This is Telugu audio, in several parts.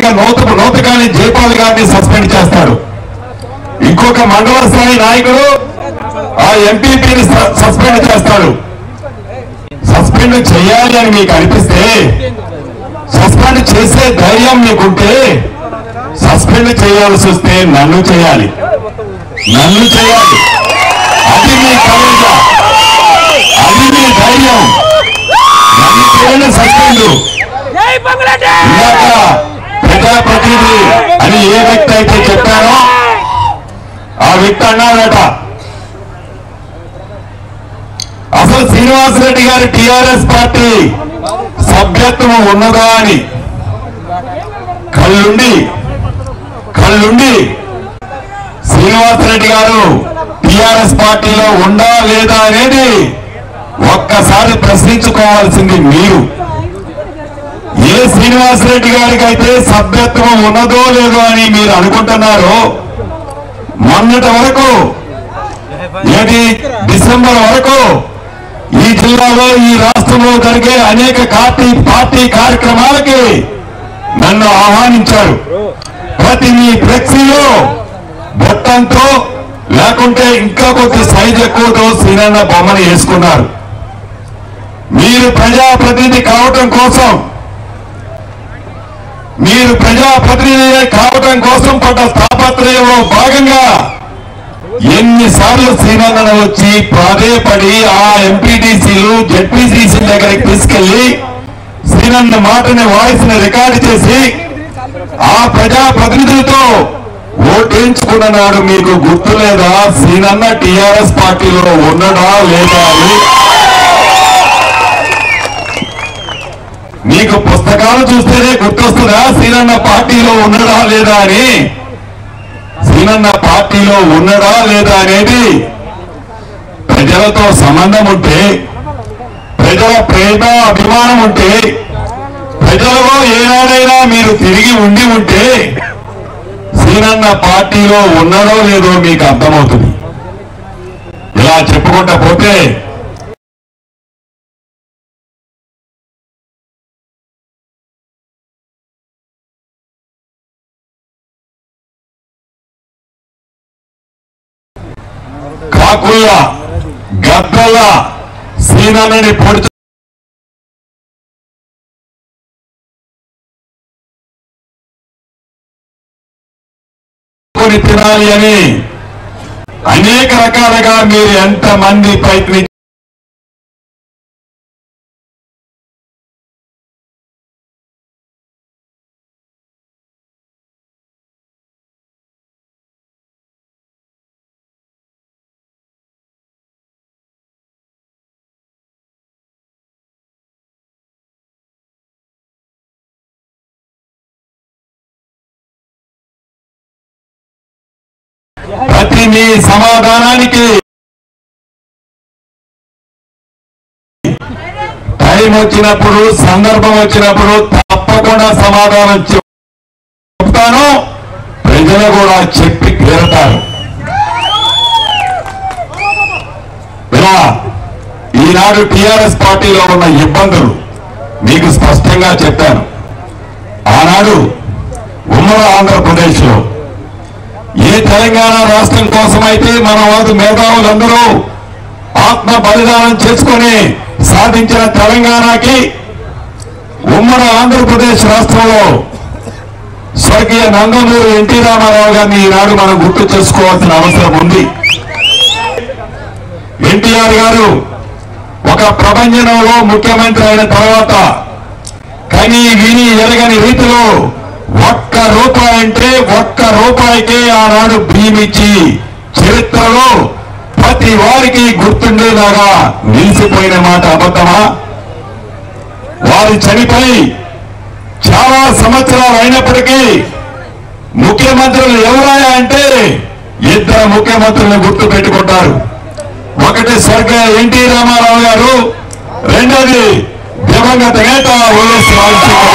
అదేవిధంగా నూతకాని జైపాల్ గారిని సస్పెండ్ చేస్తాడు. ఇంకొక మండల స్థాయి నాయకుడు ఆ ఎంపీపీని సస్పెండ్ చేస్తాడు. సస్పెండ్ చేయాలి అని మీకు అనిపిస్తే, సస్పెండ్ చేసే ధైర్యం మీకుంటే సస్పెండ్ చేయాల్సి వస్తే నన్ను చేయాలి. అది మీ కలయిక, అది మీ ధైర్యం. నన్ను చేయండి సస్పెండ్. ఇందాక ప్రజాప్రతినిధి అని ఏ వ్యక్తి అయితే చెప్పారో ఆ వ్యక్తి అన్నాడట, అసలు శ్రీనివాసరెడ్డి గారి టిఆర్ఎస్ పార్టీ సభ్యత్వం ఉన్నదా అని కళ్ళుండి శ్రీనివాసరెడ్డి గారు టిఆర్ఎస్ పార్టీలో ఉందా లేదా అనేది ఒక్కసారి ప్రశ్నించుకోవాల్సింది మీరు. ఏ శ్రీనివాసరెడ్డి గారికి అయితే సభ్యత్వం ఉన్నదో లేదో అని మీరు అనుకుంటున్నారో, మొన్నటి వరకు ఏది డిసెంబర్ వరకు ఈ జిల్లాలో ఈ రాష్ట్రంలో జరిగే అనేక పార్టీ కార్యక్రమాలకి నన్ను ఆహ్వానించారు. ప్రతి మీ ఫ్లెక్సీలో బొట్టంతో లేకుంటే ఇంకా కొద్ది సైజ్ ఎక్కువతో శ్రీనన్న బొమ్మను వేసుకున్నారు. మీరు ప్రజాప్రతినిధి కావటం కోసం పడ్డ తాపత్రయంలో భాగంగా ఎన్నిసార్లు శ్రీనన్నను వచ్చి పడి ఆ ఎంపీటీసీలు జెడ్పీసీసీ దగ్గరికి తీసుకెళ్లి శ్రీనన్న మాటని వాయిస్ ని రికార్డు చేసి ఆ ప్రజాప్రతినిధులతో ఓటేయించుకున్నాడు. మీకు గుర్తు లేదా? శ్రీనన్న టిఆర్ఎస్ పార్టీలో ఉన్నడా లేదా అని మీకు పుస్తకాలు చూస్తేనే గుర్తొస్తుందా? శ్రీనన్న పార్టీలో ఉన్నడా లేదా అని. శ్రీనన్న పార్టీలో ఉన్నడా లేదా అనేది ప్రజలతో సంబంధం ఉంటే, ప్రజల ప్రేమ అభిమానం ఉంటే, ప్రజలలో ఏనాడైనా మీరు తిరిగి ఉంటే శ్రీనన్న పార్టీలో ఉన్నదో లేదో మీకు అర్థమవుతుంది. ఇలా చెప్పుకుంటా పోతే కాకుల గద్దల శ్రీనన్నని పొడి తినాలి అని అనేక రకాలుగా మీరు ఎంతమంది ప్రయత్నించారు. ప్రతి మీ సమాధానానికి టైం వచ్చినప్పుడు, సందర్భం వచ్చినప్పుడు తప్పకుండా సమాధానం చెప్తాను. ప్రజలు కూడా చెప్పి తీరతారు. ఇలా ఈనాడు టిఆర్ఎస్ పార్టీలో ఉన్న ఇబ్బందులు మీకు స్పష్టంగా చెప్పాను. ఆనాడు ఉమ్మడి ఆంధ్రప్రదేశ్ లో ఏ తెలంగాణ రాష్ట్రం కోసమైతే మన వారు మేధావులందరూ ఆత్మ బలిదానం చేసుకుని సాధించిన తెలంగాణకి ఉమ్మడి ఆంధ్రప్రదేశ్ రాష్ట్రంలో స్వర్గీయ నందమూరి ఎన్టీ రామారావు గారిని ఈనాడు మనం గుర్తు చేసుకోవాల్సిన అవసరం ఉంది. ఎన్టీఆర్ గారు ఒక ప్రపంచంలో ముఖ్యమంత్రి అయిన తర్వాత కని విని ఎరగని రీతిలో ఒక్క రూపాయి అంటే ఒక్క రూపాయికే ఆనాడు భీమిచ్చి చరిత్రలో ప్రతి వారికి గుర్తుండేలాగా నిలిచిపోయిన మాట అబద్ధమా? వారు చనిపోయి చాలా సంవత్సరాలు అయినప్పటికీ ముఖ్యమంత్రులు ఎవరాయా అంటే ఇద్దరు ముఖ్యమంత్రులను గుర్తు పెట్టుకుంటారు. ఒకటి స్వర్గీయ ఎన్టీ రామారావు గారు, రెండోది దివంగత నేత వైఎస్ రాజశేఖర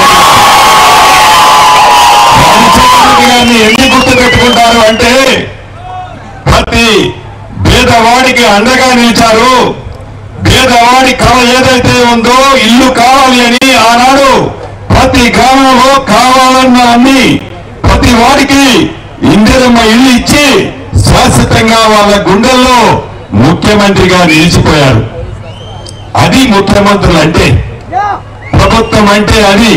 గారిని ఎందుకు గుర్తు పెట్టుకుంటారు అంటే ప్రతి పేదవాడికి అండగా నిలిచారు. పేదవాడి కళ ఏదైతే ఉందో ఇల్లు కావాలి అని ఆనాడు ప్రతి గ్రామంలో కావాలన్న అన్ని ప్రతి వాడికి ఇందిరమ్మ ఇల్లు ఇచ్చి శాశ్వతంగా వాళ్ళ గుండెల్లో ముఖ్యమంత్రిగా నిలిచిపోయారు. అది ముఖ్యమంత్రులు అంటే, ప్రభుత్వం అంటే అది.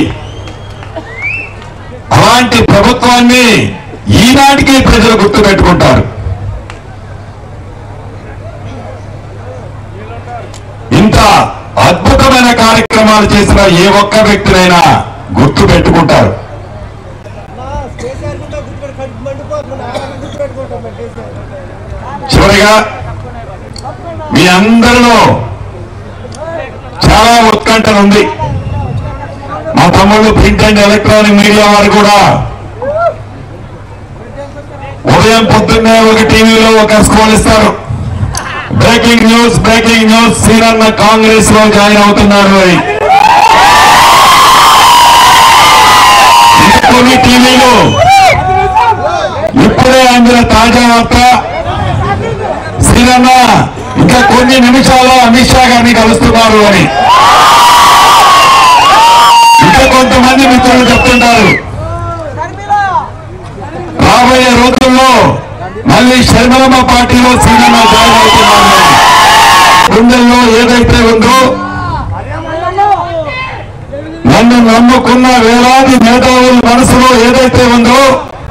అలాంటి ప్రభుత్వాన్ని ఈనాటికి ప్రజలు గుర్తుపెట్టుకుంటారు. ఇంత అద్భుతమైన కార్యక్రమాలు చేసిన ఏ ఒక్క వ్యక్తినైనా గుర్తు పెట్టుకుంటారు. చివరిగా మీ అందరిలో చాలా ఉత్కంఠ ఉంది. మా తమ్ముళ్ళు ప్రింట్ అండ్ ఎలక్ట్రానిక్ మీడియా వారు కూడా ఉదయం పొద్దున్నే ఒక టీవీలో ఒక స్క్రోల్ ఇస్తారు. బ్రేకింగ్ న్యూస్ సీనన్న కాంగ్రెస్ లో జాయిన్ అవుతున్నారు అని. కొన్ని టీవీలు ఇప్పుడే అందిన తాజా వార్త, సీనన్న ఇంకా కొన్ని నిమిషాల్లో అమిత్ షా గారిని కలుస్తున్నారు అని. ఇంకా కొంతమంది మిత్రులు చెప్తుంటారు రాబోయే రోజుల్లో మళ్ళీ శర్మలమ్మ పార్టీలో సీనన్న జాయిన్ అవుతున్నారు. గుండెల్లో ఏదైతే ఉందో, నన్ను నమ్ముకున్న వేలాది మేధావుల మనసులో ఏదైతే ఉందో,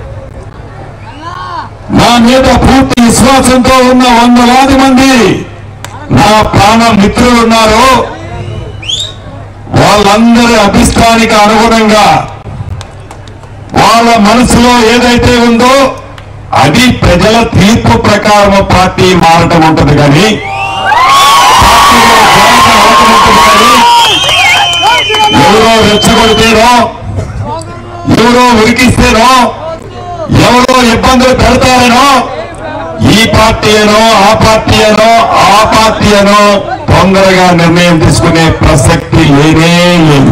నా మీద పూర్తి విశ్వాసంతో ఉన్న వందలాది మంది నా ప్రాణ మిత్రులు ఉన్నారు. వాళ్ళందరి అభిష్టానికి అనుగుణంగా వాళ్ళ మనసులో ఏదైతే ఉందో అది ప్రజల తీర్పు ప్రకారం పార్టీ మారటం ఉంటుంది కానీ ఎవరో రెచ్చగొడితేనో, ఎవరో ఉరికిస్తేనో, ఎవరో ఇబ్బందులు పెడతారనో ఈ పార్టీ అనో ఆ పార్టీ అనో తొందరగా నిర్ణయం తీసుకునే ప్రసక్తి లేనే లేదు.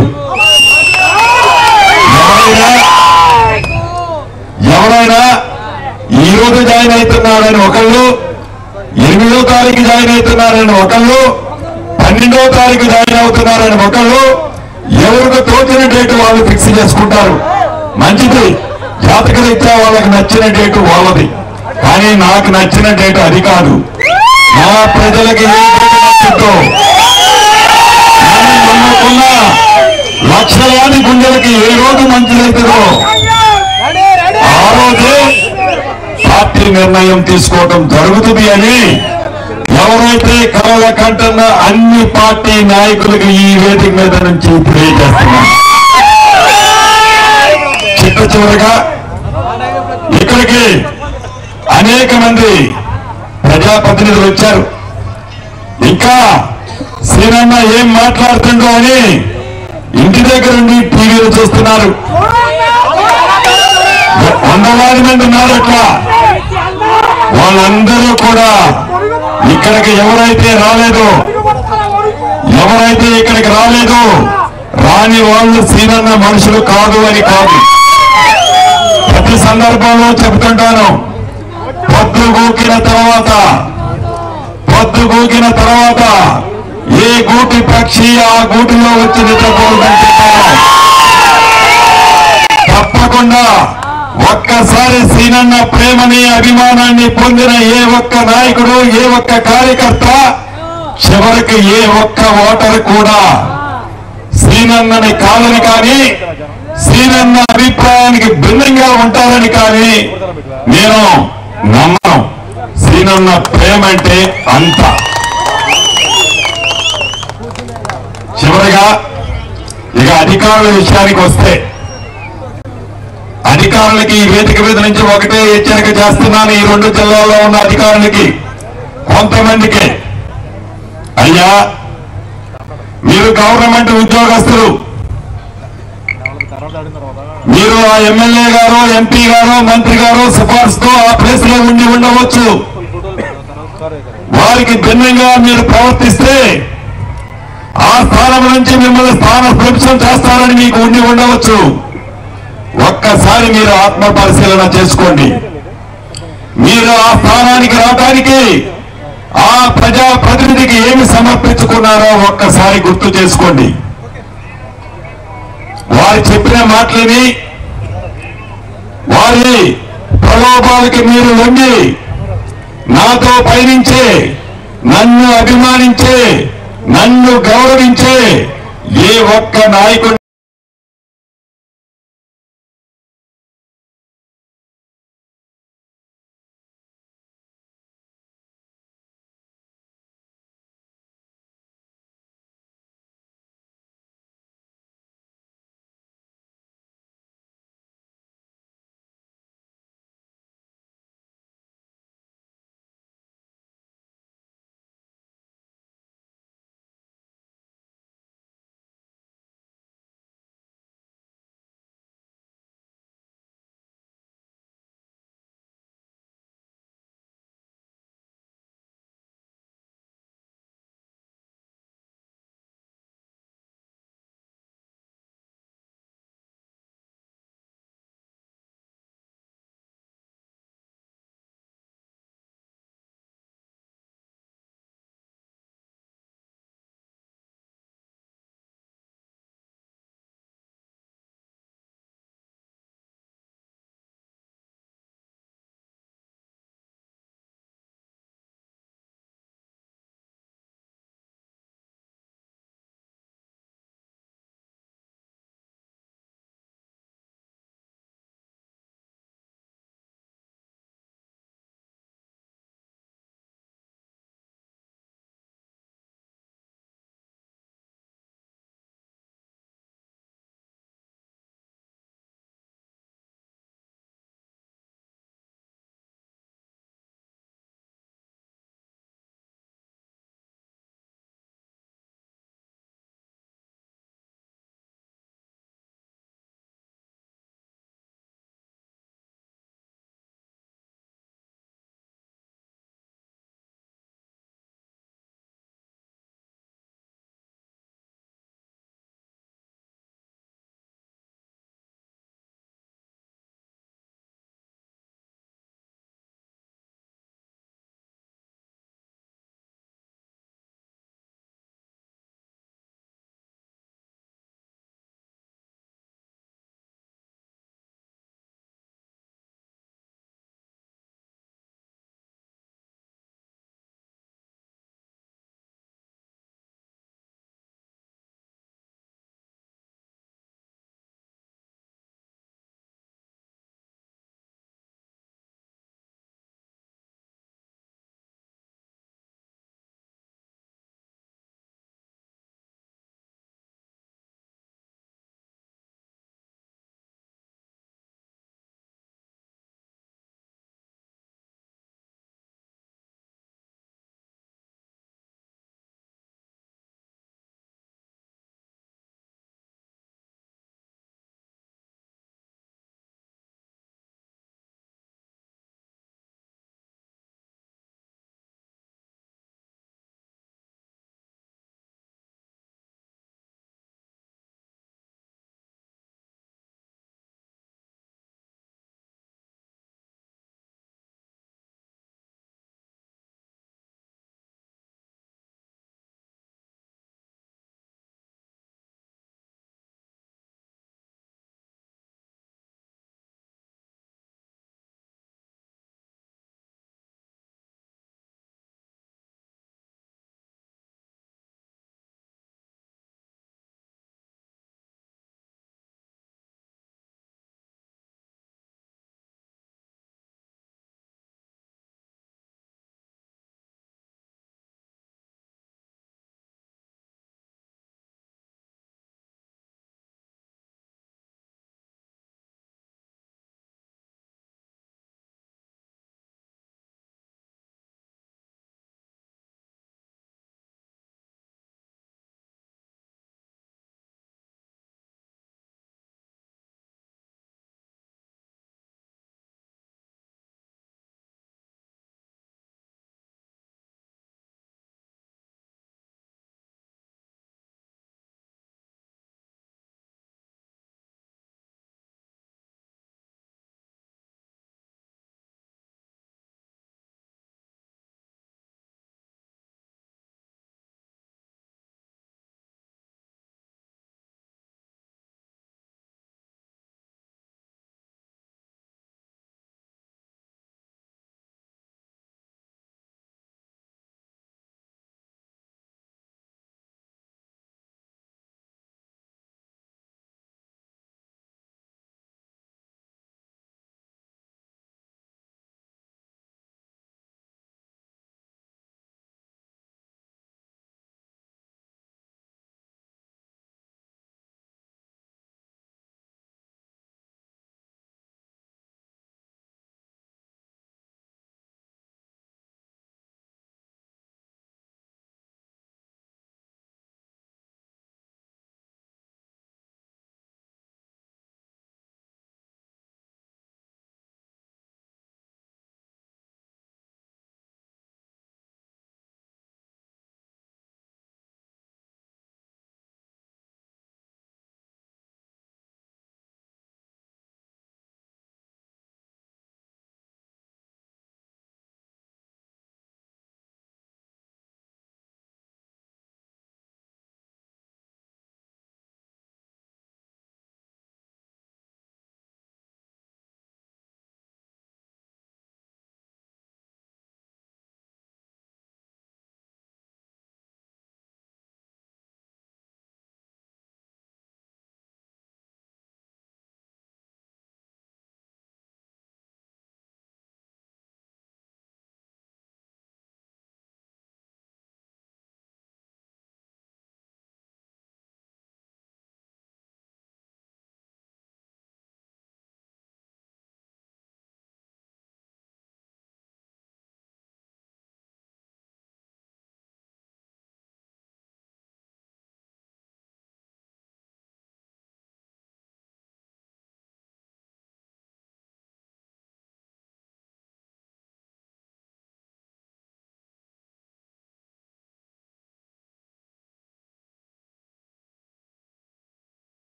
ఎవరైనా ఈ రోజు జాయిన్ అవుతున్నారని ఒకళ్ళు, 8వ తారీఖు జాయిన్ అవుతున్నారని ఒకళ్ళు, 12వ తారీఖు జాయిన్ అవుతున్నారని ఒకళ్ళు, ఎవరికి తోచిన డేటు వాళ్ళు ఫిక్స్ చేసుకుంటారు. మంచిది, జాతకరీత్యా వాళ్ళకి నచ్చిన డేటు వాళ్ళది. కానీ నాకు నచ్చిన డేటు అది కాదు. నా ప్రజలకి ఏ డేటు నచ్చుతో, నమ్ముకున్న లక్షలాది గుండెలకి ఏ రోజు మంచిదవుతుందో ఆ రోజే పార్టీ నిర్ణయం తీసుకోవడం జరుగుతుంది అని ఎవరైతే కలల కంటున్న అన్ని పార్టీ నాయకులకు ఈ వేదిక మీద నుంచి తెలియజేస్తున్నారు. చివరిగా ఇక్కడికి అనేక మంది ప్రజాప్రతినిధులు వచ్చారు. ఇంకా సీనన్న ఏం మాట్లాడుతుండో అని ఇంటి దగ్గర నుండి టీవీలు చూస్తున్నారు. వందలాది మంది ఉన్నారు. అట్లా వాళ్ళందరూ కూడా ఇక్కడికి ఎవరైతే ఇక్కడికి రాలేదో రాని వాళ్ళు సీనన్న మనుషులు కాదు అని కాదు. ప్రతి సందర్భంలో చెబుతుంటాను, పొద్దు గూకిన తర్వాత ఏ గూటి పక్షి ఆ గూటిలో వచ్చి నిద్రపోతుంటే తప్పకుండా ఒక్కసారి సీనన్న ప్రేమని అభిమానాన్ని పొందిన ఏ ఒక్క నాయకుడు, ఏ ఒక్క కార్యకర్త, చివరికి ఏ ఒక్క ఓటర్ కూడా సీనన్నని కాదని కానీ సీనన్న అభిప్రాయానికి భిన్నంగా ఉంటారని కానీ నేను నమ్మను. సీనన్న ప్రేమ అంటే అంత. చివరిగా ఇక అధికారుల విషయానికి వస్తే, అధికారులకి ఈ వేదిక మీద నుంచి ఒకటే హెచ్చరిక చేస్తున్నాను. ఈ 2 జిల్లాల్లో ఉన్న అధికారులకి కొంతమందికి, అయ్యా మీరు గవర్నమెంట్ ఉద్యోగస్తులు, మీరు ఆ ఎమ్మెల్యే గారు, ఎంపీ గారు, మంత్రి గారు సిఫార్సుతో ఆ ప్లేస్ లో ఉండవచ్చు. వారికి భిన్నంగా మీరు ప్రవర్తిస్తే ఆ స్థానం నుంచి మిమ్మల్ని స్థాన భ్రంశం చేస్తారని మీకు ఉండవచ్చు. ఒక్కసారి మీరు ఆత్మ పరిశీలన చేసుకోండి. మీరు ఆ స్థానానికి రావడానికి ఆ ప్రజా ప్రతినిధికి ఏమి సమర్పించుకున్నారో ఒక్కసారి గుర్తు చేసుకోండి. వారు చెప్పిన మాటలని వారి ప్రలోభాలకి మీరు లొంగి నాతో పయనించే, నన్ను అభిమానించే, నన్ను గౌరవించే ఏ ఒక్క నాయకుడు